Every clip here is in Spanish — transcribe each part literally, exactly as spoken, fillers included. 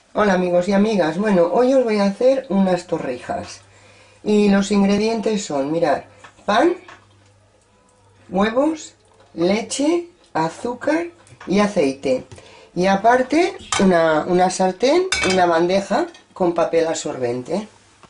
Hola amigos y amigas, bueno, hoy os voy a hacer unas torrijas y los ingredientes son, mirad, pan, huevos, leche, azúcar y aceite, y aparte una, una sartén y una bandeja con papel absorbente.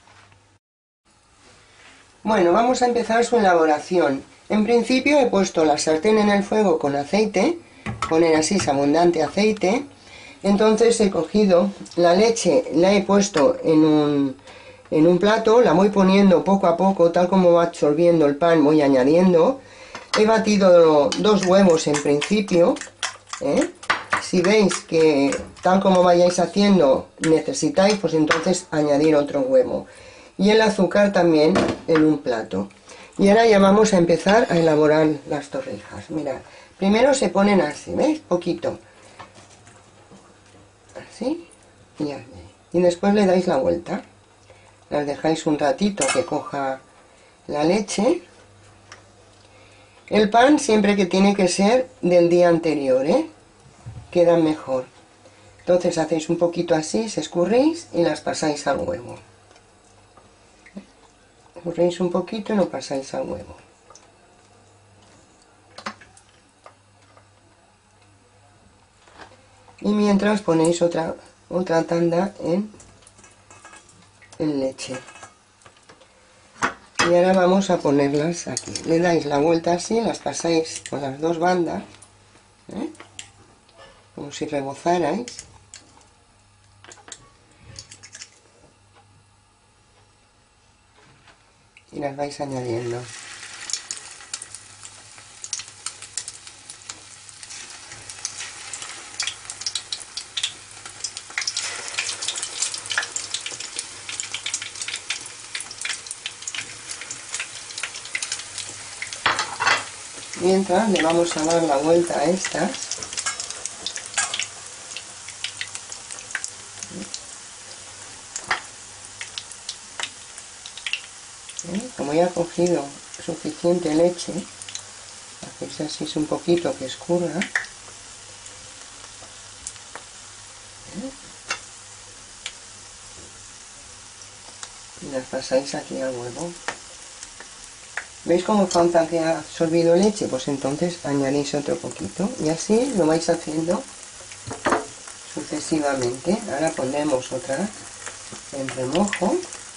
Bueno, vamos a empezar su elaboración. En principio he puesto la sartén en el fuego con aceite, poner así abundante aceite. Entonces he cogido la leche, la he puesto en un, en un plato, la voy poniendo poco a poco, tal como va absorbiendo el pan, voy añadiendo. He batido dos huevos en principio, ¿eh? Si veis que tal como vayáis haciendo necesitáis, pues entonces añadir otro huevo. Y el azúcar también en un plato. Y ahora ya vamos a empezar a elaborar las torrijas. Mirad, primero se ponen así, ¿veis? Poquito. Así, y así. Y después le dais la vuelta. Las dejáis un ratito que coja la leche. El pan siempre que tiene que ser del día anterior, ¿eh? Queda mejor. Entonces hacéis un poquito así, se escurréis y las pasáis al huevo. Escurréis un poquito y lo pasáis al huevo. Y mientras ponéis otra, otra tanda en, en leche. Y ahora vamos a ponerlas aquí. Le dais la vuelta así, las pasáis por las dos bandas, ¿eh? Como si rebozarais. Y las vais añadiendo. Mientras le vamos a dar la vuelta a estas. ¿Eh? Como ya he cogido suficiente leche, hacéis así un poquito que escurra. ¿Eh? Y las pasáis aquí al huevo. ¿Veis cómo falta que ha absorbido leche? Pues entonces añadís otro poquito y así lo vais haciendo sucesivamente. Ahora pondremos otra en remojo.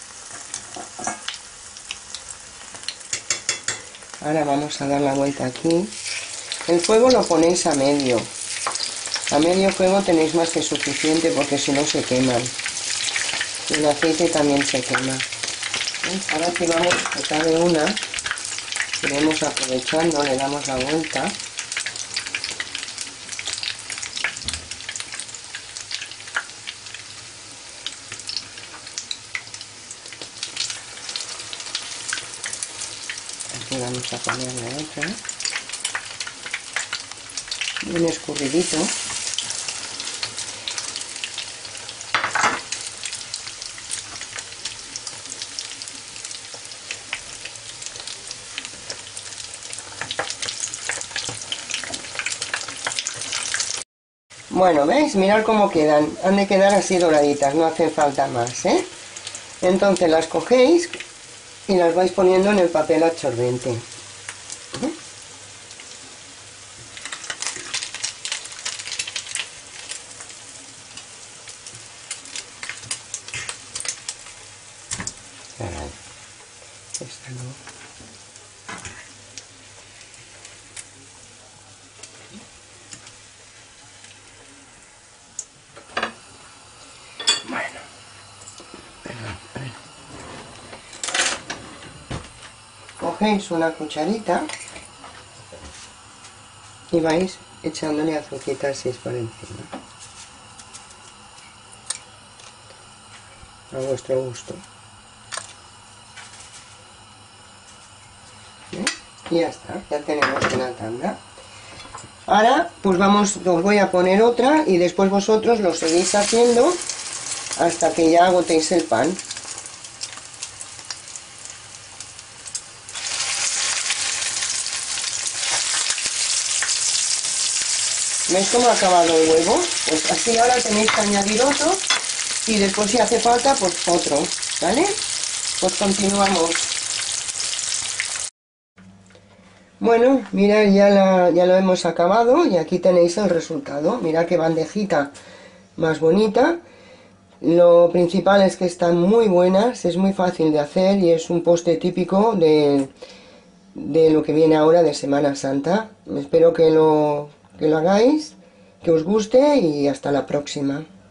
Ahora vamos a dar la vuelta aquí. El fuego lo ponéis a medio. A medio fuego tenéis más que suficiente porque si no se queman. Y el aceite también se quema. ¿Veis? Ahora que vamos a cada una, iremos aprovechando, le damos la vuelta. Aquí vamos a ponerle otra. Bien escurridito. Bueno, ¿veis? Mirad cómo quedan. Han de quedar así doraditas, no hace falta más, ¿eh? Entonces las cogéis y las vais poniendo en el papel absorbente. ¿Eh? Caray. Esta no. Bueno. Perdón, perdón. Cogéis una cucharita y vais echándole azuquita así por encima. A vuestro gusto. ¿Eh? Y ya está, ya tenemos una tanda. Ahora pues vamos, os voy a poner otra y después vosotros lo seguís haciendo hasta que ya agotéis el pan. ¿Veis cómo ha acabado el huevo? Pues así ahora tenéis que añadir otro y después si hace falta pues otro, ¿vale? Pues continuamos. Bueno, mirad, ya, la, ya lo hemos acabado y aquí tenéis el resultado. Mirad qué bandejita más bonita. Lo principal es que están muy buenas, es muy fácil de hacer y es un postre típico de, de lo que viene ahora de Semana Santa. Espero que lo, que lo hagáis, que os guste y hasta la próxima.